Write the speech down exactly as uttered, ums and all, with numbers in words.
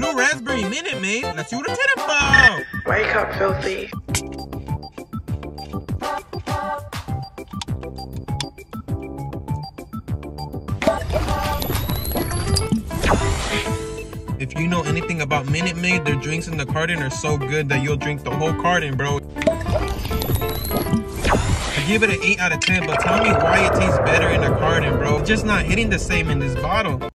Blue raspberry Minute Maid. Let's see what it's hitting for. Wake up, filthy. If you know anything about Minute Maid, their drinks in the carton are so good that you'll drink the whole carton, bro. I give it an eight out of ten, but tell me why it tastes better in a carton, bro. It's just not hitting the same in this bottle.